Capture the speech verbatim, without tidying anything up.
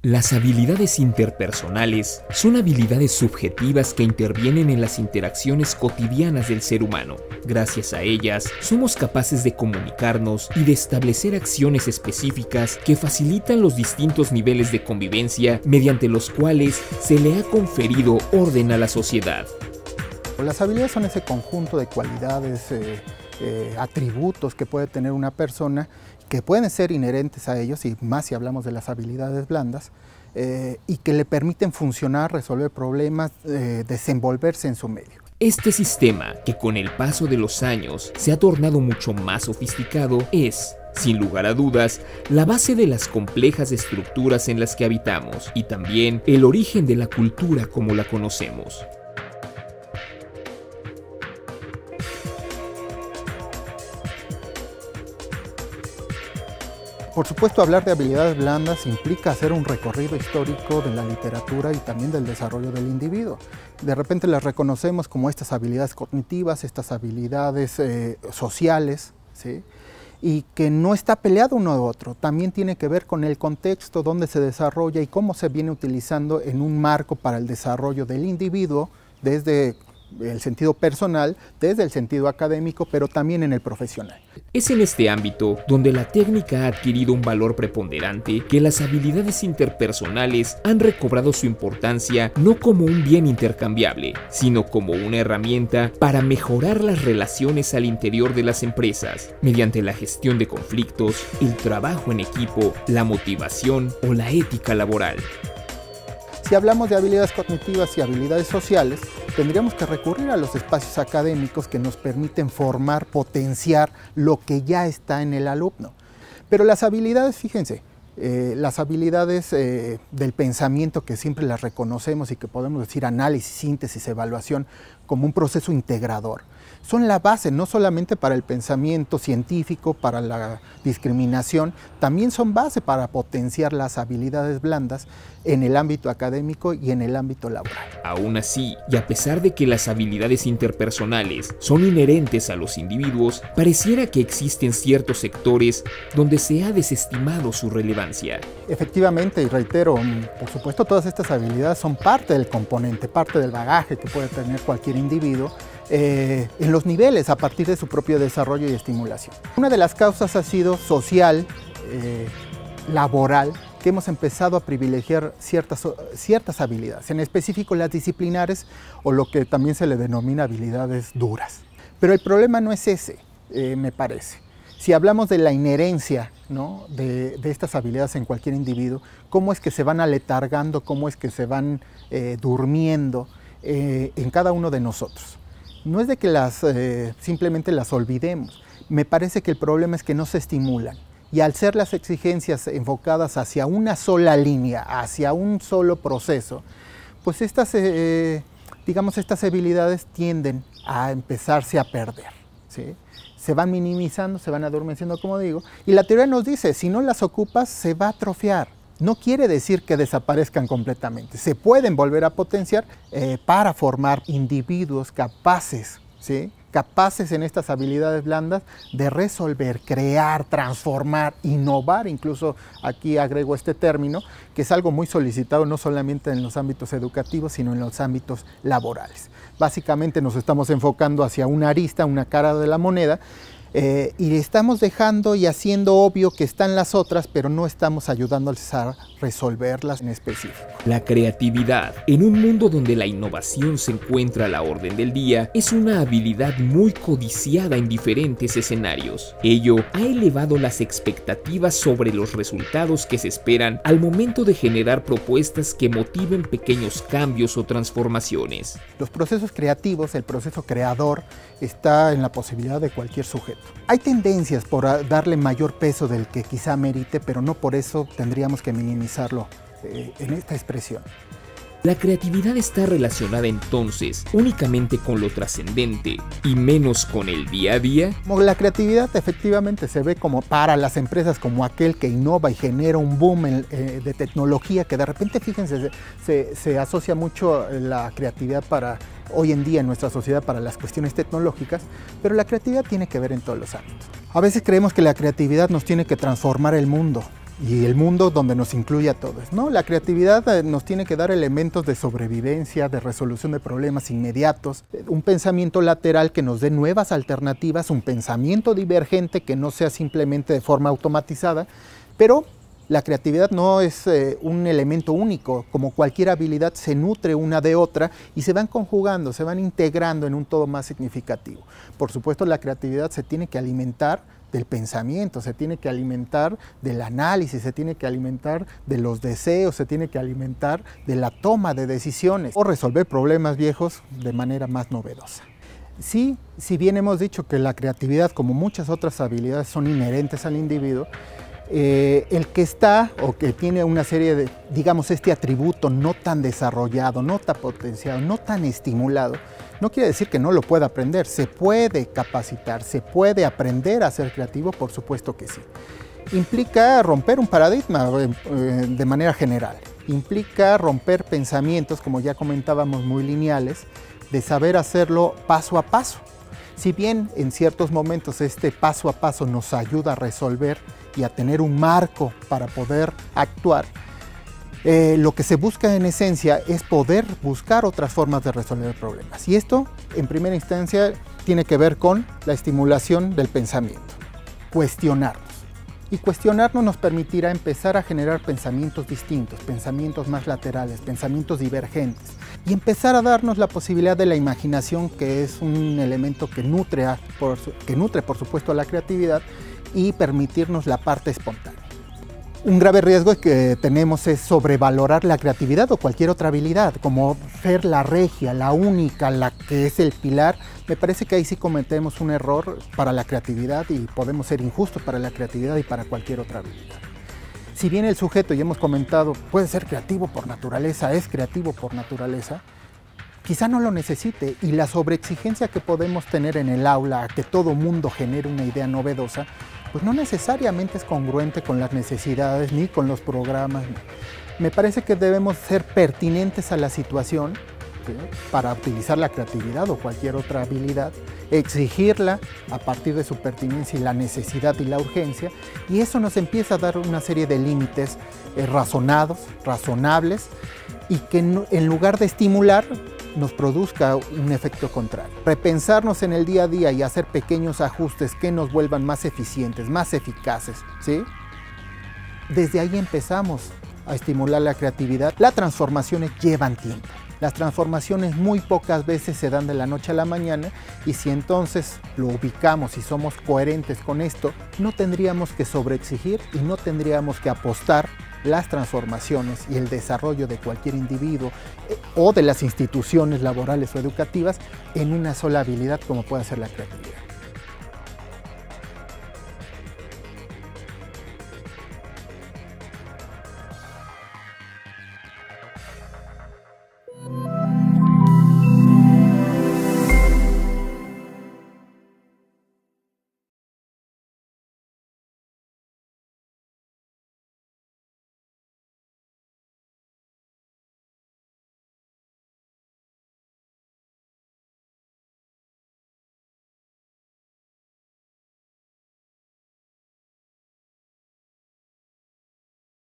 Las habilidades interpersonales son habilidades subjetivas que intervienen en las interacciones cotidianas del ser humano. Gracias a ellas, somos capaces de comunicarnos y de establecer acciones específicas que facilitan los distintos niveles de convivencia mediante los cuales se le ha conferido orden a la sociedad. Las habilidades son ese conjunto de cualidades, eh, eh, atributos que puede tener una persona que pueden ser inherentes a ellos, y más si hablamos de las habilidades blandas, eh, y que le permiten funcionar, resolver problemas, eh, desenvolverse en su medio. Este sistema, que con el paso de los años se ha tornado mucho más sofisticado, es, sin lugar a dudas, la base de las complejas estructuras en las que habitamos y también el origen de la cultura como la conocemos. Por supuesto, hablar de habilidades blandas implica hacer un recorrido histórico de la literatura y también del desarrollo del individuo. De repente las reconocemos como estas habilidades cognitivas, estas habilidades eh, sociales, ¿sí? Y que no está peleado uno de otro. También tiene que ver con el contexto, dónde se desarrolla y cómo se viene utilizando en un marco para el desarrollo del individuo, desde el sentido personal, desde el sentido académico, pero también en el profesional. Es en este ámbito donde la técnica ha adquirido un valor preponderante que las habilidades interpersonales han recobrado su importancia no como un bien intercambiable, sino como una herramienta para mejorar las relaciones al interior de las empresas, mediante la gestión de conflictos, el trabajo en equipo, la motivación o la ética laboral. Si hablamos de habilidades cognitivas y habilidades sociales, tendríamos que recurrir a los espacios académicos que nos permiten formar, potenciar lo que ya está en el alumno. Pero las habilidades, fíjense, eh, las habilidades eh, del pensamiento, que siempre las reconocemos y que podemos decir análisis, síntesis, evaluación, como un proceso integrador, son la base no solamente para el pensamiento científico, para la discriminación, también son base para potenciar las habilidades blandas en el ámbito académico y en el ámbito laboral. Aún así, y a pesar de que las habilidades interpersonales son inherentes a los individuos, pareciera que existen ciertos sectores donde se ha desestimado su relevancia. Efectivamente, y reitero, por supuesto todas estas habilidades son parte del componente, parte del bagaje que puede tener cualquier individuo, Eh, en los niveles a partir de su propio desarrollo y estimulación. Una de las causas ha sido social, eh, laboral, que hemos empezado a privilegiar ciertas, ciertas habilidades, en específico las disciplinares o lo que también se le denomina habilidades duras. Pero el problema no es ese, eh, me parece. Si hablamos de la inherencia, ¿no?, de, de estas habilidades en cualquier individuo, cómo es que se van aletargando, cómo es que se van eh, durmiendo eh, en cada uno de nosotros. No es de que las, eh, simplemente las olvidemos, me parece que el problema es que no se estimulan, y al ser las exigencias enfocadas hacia una sola línea, hacia un solo proceso, pues estas, eh, digamos, estas habilidades tienden a empezarse a perder, ¿sí? Se van minimizando, se van adormeciendo, como digo, y la teoría nos dice, si no las ocupas, se va a atrofiar. No quiere decir que desaparezcan completamente, se pueden volver a potenciar eh, para formar individuos capaces, ¿sí?, capaces en estas habilidades blandas de resolver, crear, transformar, innovar. Incluso aquí agrego este término, que es algo muy solicitado no solamente en los ámbitos educativos, sino en los ámbitos laborales. Básicamente nos estamos enfocando hacia una arista, una cara de la moneda, Eh, y estamos dejando y haciendo obvio que están las otras, pero no estamos ayudándoles a resolverlas en específico. La creatividad, en un mundo donde la innovación se encuentra a la orden del día, es una habilidad muy codiciada en diferentes escenarios. Ello ha elevado las expectativas sobre los resultados que se esperan al momento de generar propuestas que motiven pequeños cambios o transformaciones. Los procesos creativos, el proceso creador, está en la posibilidad de cualquier sujeto. Hay tendencias por darle mayor peso del que quizá merite, pero no por eso tendríamos que minimizarlo eh, en esta expresión. La creatividad está relacionada entonces únicamente con lo trascendente y menos con el día a día. La creatividad efectivamente se ve como para las empresas como aquel que innova y genera un boom en, eh, de tecnología, que de repente, fíjense, se, se asocia mucho la creatividad para hoy en día en nuestra sociedad para las cuestiones tecnológicas, pero la creatividad tiene que ver en todos los ámbitos. A veces creemos que la creatividad nos tiene que transformar el mundo, y el mundo donde nos incluye a todos, ¿no? La creatividad eh, nos tiene que dar elementos de sobrevivencia, de resolución de problemas inmediatos, un pensamiento lateral que nos dé nuevas alternativas, un pensamiento divergente que no sea simplemente de forma automatizada, pero la creatividad no es eh, un elemento único. Como cualquier habilidad, se nutre una de otra y se van conjugando, se van integrando en un todo más significativo. Por supuesto, la creatividad se tiene que alimentar del pensamiento, se tiene que alimentar del análisis, se tiene que alimentar de los deseos, se tiene que alimentar de la toma de decisiones o resolver problemas viejos de manera más novedosa. Sí, si bien hemos dicho que la creatividad, como muchas otras habilidades, son inherentes al individuo, Eh, el que está o que tiene una serie de, digamos, este atributo no tan desarrollado, no tan potenciado, no tan estimulado, no quiere decir que no lo pueda aprender. Se puede capacitar, se puede aprender a ser creativo, por supuesto que sí. Implica romper un paradigma eh, de manera general, implica romper pensamientos, como ya comentábamos, muy lineales, de saber hacerlo paso a paso. Si bien en ciertos momentos este paso a paso nos ayuda a resolver y a tener un marco para poder actuar, eh, lo que se busca en esencia es poder buscar otras formas de resolver problemas. Y esto, en primera instancia, tiene que ver con la estimulación del pensamiento, cuestionarnos. Y cuestionarnos nos permitirá empezar a generar pensamientos distintos, pensamientos más laterales, pensamientos divergentes, y empezar a darnos la posibilidad de la imaginación, que es un elemento que nutre, a, por, que nutre por supuesto a la creatividad, y permitirnos la parte espontánea. Un grave riesgo que tenemos es sobrevalorar la creatividad o cualquier otra habilidad, como ser la regia, la única, la que es el pilar. Me parece que ahí sí cometemos un error para la creatividad y podemos ser injustos para la creatividad y para cualquier otra habilidad. Si bien el sujeto, ya hemos comentado, puede ser creativo por naturaleza, es creativo por naturaleza, quizá no lo necesite, y la sobreexigencia que podemos tener en el aula a que todo mundo genere una idea novedosa, pues no necesariamente es congruente con las necesidades ni con los programas. Me parece que debemos ser pertinentes a la situación, ¿sí?, para utilizar la creatividad o cualquier otra habilidad, exigirla a partir de su pertinencia y la necesidad y la urgencia, y eso nos empieza a dar una serie de límites eh, razonados, razonables, y que no, en lugar de estimular, nos produzca un efecto contrario. Repensarnos en el día a día y hacer pequeños ajustes que nos vuelvan más eficientes, más eficaces, ¿sí? Desde ahí empezamos a estimular la creatividad. Las transformaciones llevan tiempo. Las transformaciones muy pocas veces se dan de la noche a la mañana, y si entonces lo ubicamos y somos coherentes con esto, no tendríamos que sobreexigir y no tendríamos que apostar las transformaciones y el desarrollo de cualquier individuo eh, o de las instituciones laborales o educativas en una sola habilidad como puede ser la creatividad.